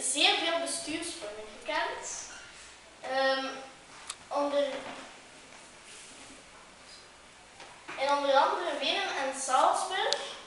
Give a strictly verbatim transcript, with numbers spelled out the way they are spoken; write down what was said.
zeer veel bestuursvormen gekend. Um, onder, in onder andere Wenen en Salzburg